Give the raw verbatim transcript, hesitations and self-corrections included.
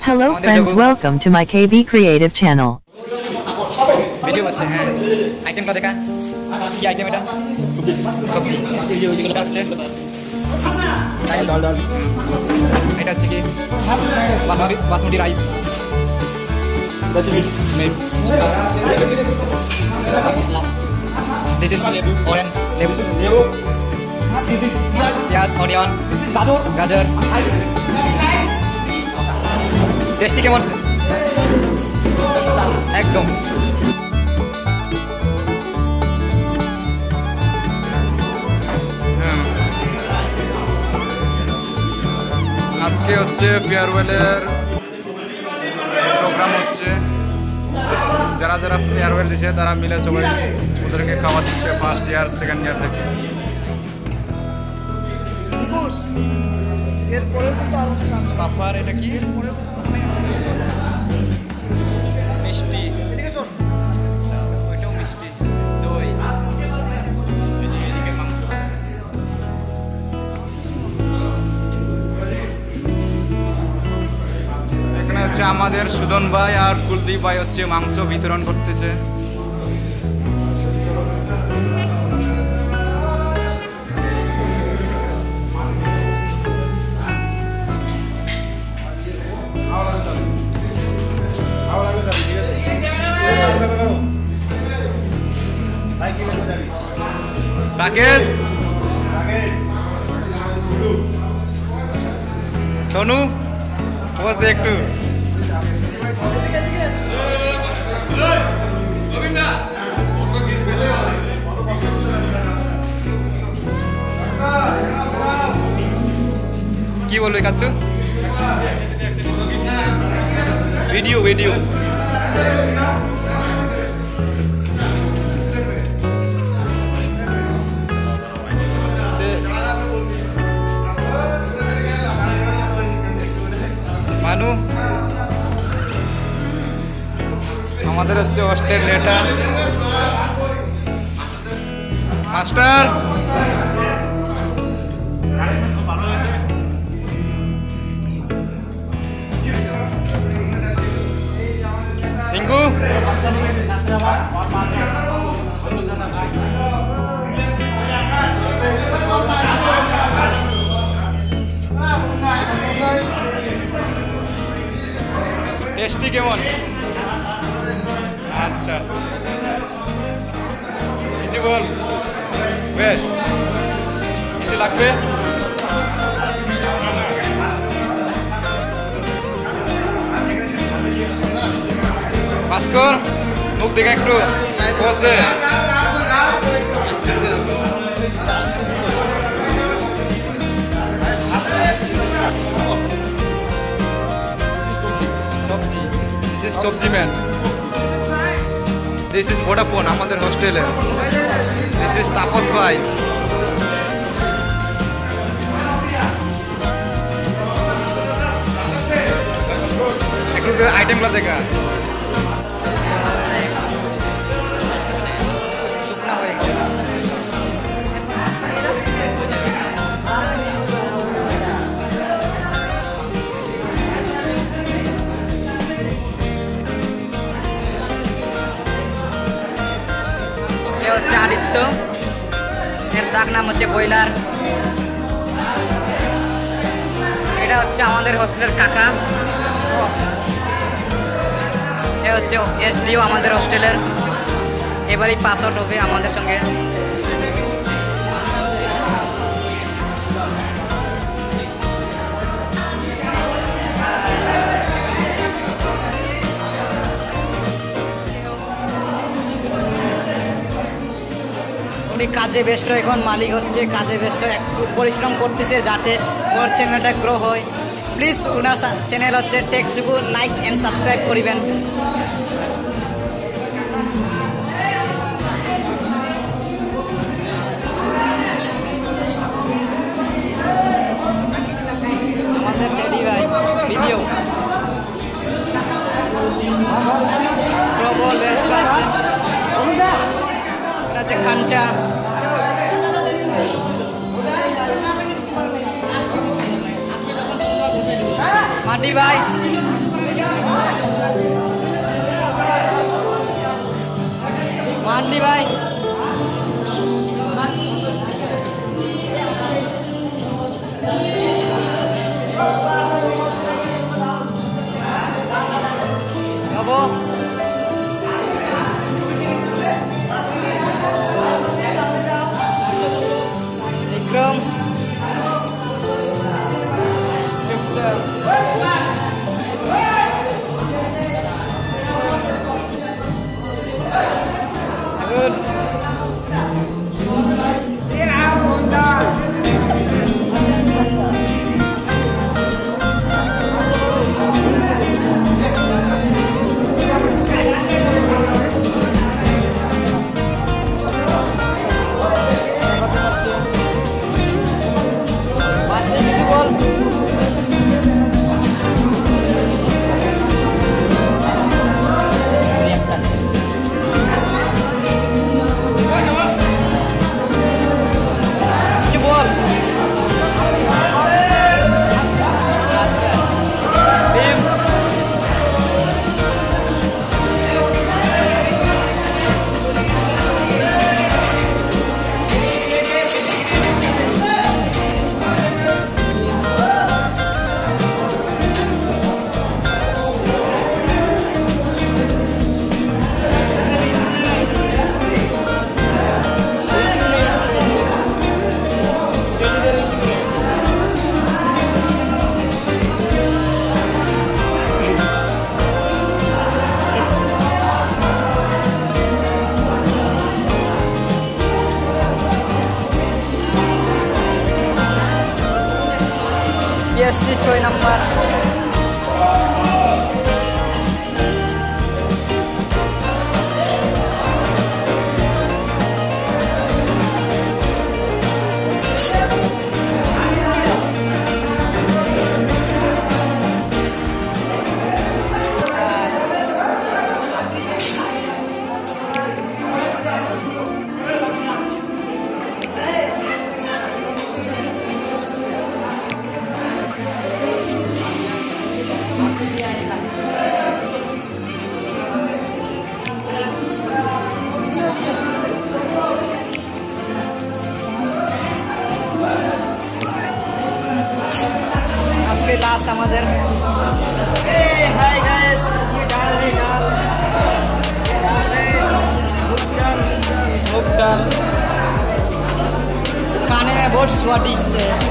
Hello friends, welcome to my K B Creative channel. Video করছে হ্যাঁ আইটেমটা দেখা কি আইটেম এটা সবজি এটা হচ্ছে ডাল ডাল ডাল এটা হচ্ছে কি basmati basmati rice This is orange lebu This is yes onion This is gajar gajar tasty কেমন একদম আজকে হচ্ছে ফেয়ারওয়েলের প্রোগ্রাম হচ্ছে যারা যারা ফেয়ারওয়েল দিচ্ছে তারা মিলে সবাই ওদেরকে খাওয়া দিচ্ছে ফার্স্ট ইয়ার সেকেন্ড ইয়ার থেকে পাপার এটা কি মিষ্টি ওইটাও মিষ্টি দই এখানে হচ্ছে আমাদের সুদন ভাই আর কুলদীপ ভাই হচ্ছে মাংস বিতরণ করতেছে রাকেশ সোনু বস দে একটু কি বলবে কাচ্চু ভিডিও ভিডিও মানু আমাদের হচ্ছে hostel letter master Rinku tasty কেমন আচ্ছা কিছু বল বেশ কিছু লাগবে ভাস্কর মুখ দেখে একটু বসে সবজি This is Sobji man. This is Vodafone, আমাদের হোস্টেলে This is Tapos bhai. একটু আইটেমগুলো দেখা শুকনা হয়ে গেছে হচ্ছে আদিত্য এর ডাক নাম হচ্ছে বয়লার এটা হচ্ছে আমাদের হোস্টেলের কাকা এ হচ্ছে এসডিও আমাদের হোস্টেলের এবারই পাস আউট হবে আমাদের সঙ্গে উনি কাজে ব্যস্ত এখন মালিক হচ্ছে কাজে ব্যস্ত একটু পরিশ্রম করতেছে যাতে ওর চ্যানেলটা গ্রো হয় প্লিজ ওনার চ্যানেল হচ্ছে টেকসুকু লাইক অ্যান্ড সাবস্ক্রাইব করবেন আমাদের টেডি ভাই ভিডিও প্রবল ব্যস্ত আছে কাঞ্চা মাটি ভাই आंटी भाई Bravo Vikram Good. Yes, coy number. Last আমাদের hey hi guys ডাল ডাল ডাল ডাল কানে বহুত স্বাদিষ্ট